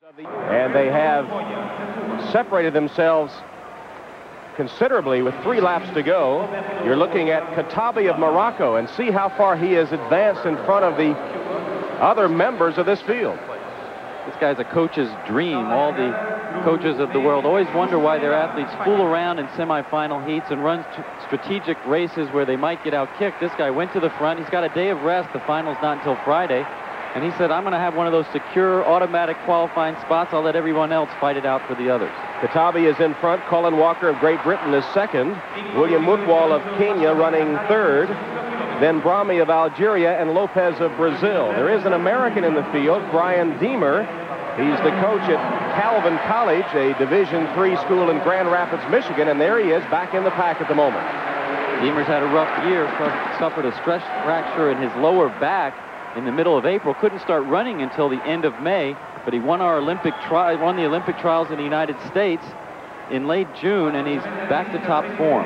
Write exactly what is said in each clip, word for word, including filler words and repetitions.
And they have separated themselves considerably with three laps to go. You're looking at Khattabi of Morocco, and see how far he has advanced in front of the other members of this field. This guy's a coach's dream. All the coaches of the world always wonder why their athletes fool around in semifinal heats and run strategic races where they might get out-kicked. This guy went to the front. He's got a day of rest. The final's not until Friday. And he said, I'm going to have one of those secure automatic qualifying spots. I'll let everyone else fight it out for the others. Khattabi is in front. Colin Walker of Great Britain is second. William Mutwal of Kenya running third. Then Brahmi of Algeria and Lopez of Brazil. There is an American in the field, Brian Deemer. He's the coach at Calvin College, a Division three school in Grand Rapids, Michigan, and there he is back in the pack at the moment. Deemer's had a rough year, suffered a stress fracture in his lower back in the middle of April, couldn't start running until the end of May, but he won our Olympic tri won the Olympic trials in the United States in late June, and he's back to top form.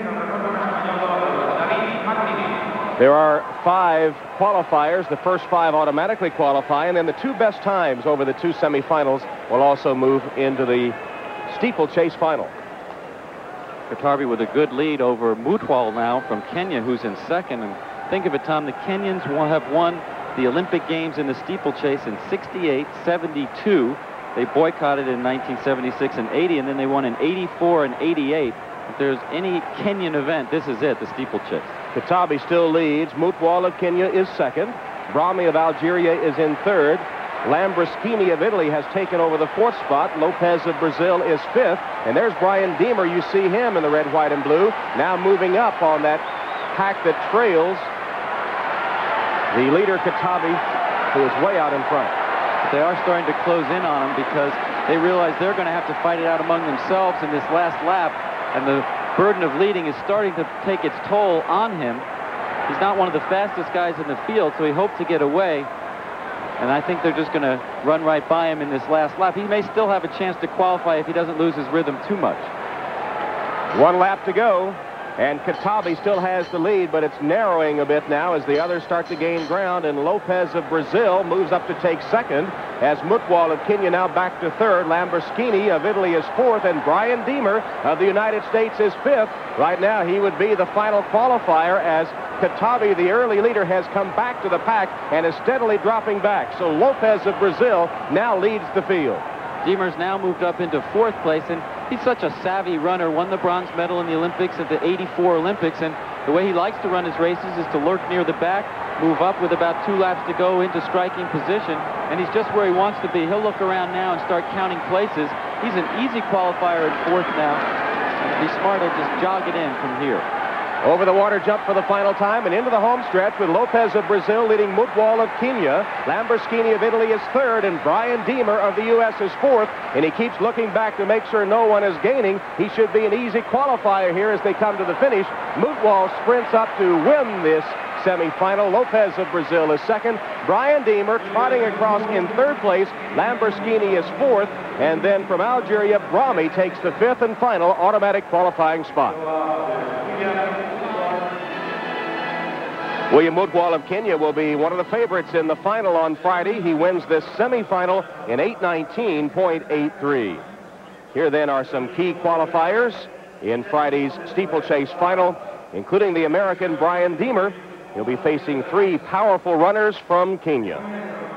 There are five qualifiers. The first five automatically qualify, and then the two best times over the two semifinals will also move into the steeplechase final. Khattabi with a good lead over Mutwal now from Kenya, who's in second. And think of it, Tom, the Kenyans will have won the Olympic Games in the steeplechase in sixty-eight, seventy-two. They boycotted in nineteen seventy-six and eighty, and then they won in eighty-four and eighty-eight. If there's any Kenyan event, this is it, the steeplechase. Khattabi still leads. Mutwal of Kenya is second. Brahmi of Algeria is in third. Lambruschini of Italy has taken over the fourth spot. Lopez of Brazil is fifth. And there's Brian Deemer. You see him in the red, white, and blue. Now moving up on that pack that trails the leader, Khattabi, who is way out in front. But they are starting to close in on him because they realize they're going to have to fight it out among themselves in this last lap. And the burden of leading is starting to take its toll on him. He's not one of the fastest guys in the field, so he hoped to get away. And I think they're just going to run right by him in this last lap. He may still have a chance to qualify if he doesn't lose his rhythm too much. One lap to go, and Khattabi still has the lead, but it's narrowing a bit now as the others start to gain ground, and Lopez of Brazil moves up to take second, as Mutwal of Kenya now back to third. Lambruschini of Italy is fourth, and Brian Deemer of the United States is fifth. Right now, he would be the final qualifier, as Khattabi, the early leader, has come back to the pack and is steadily dropping back. So Lopez of Brazil now leads the field. Deemer's now moved up into fourth place, and he's such a savvy runner. Won the bronze medal in the Olympics at the eighty-four Olympics, and the way he likes to run his races is to lurk near the back, move up with about two laps to go into striking position, and he's just where he wants to be. He'll look around now and start counting places. He's an easy qualifier in fourth now, and be smart, he'll just jog it in from here. Over the water jump for the final time and into the home stretch with Lopez of Brazil leading Mutwal of Kenya. Lambruschini of Italy is third, and Brian Deemer of the U S is fourth. And he keeps looking back to make sure no one is gaining. He should be an easy qualifier here as they come to the finish. Mutwal sprints up to win this semifinal. Lopez of Brazil is second. Brian Deemer trotting across in third place. Lambruschini is fourth. And then from Algeria, Brahmi takes the fifth and final automatic qualifying spot. William Mutwal of Kenya will be one of the favorites in the final on Friday. He wins this semifinal in eight nineteen point eight three. Here then are some key qualifiers in Friday's steeplechase final, including the American Brian Deemer. He'll be facing three powerful runners from Kenya.